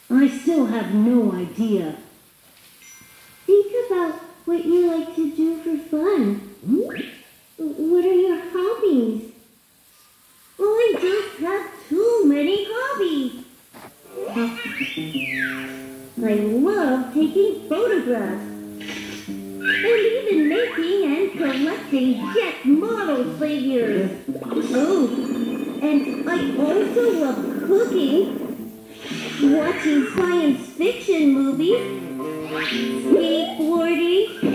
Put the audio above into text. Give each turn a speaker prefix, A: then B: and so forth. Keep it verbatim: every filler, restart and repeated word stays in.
A: I still have no idea.
B: Think about what you like to do for fun. What are your hobbies?
A: I just have too many hobbies. I love taking photographs. And even making and collecting jet model figures. Oh, and I also love cooking, watching science fiction movies, skateboarding,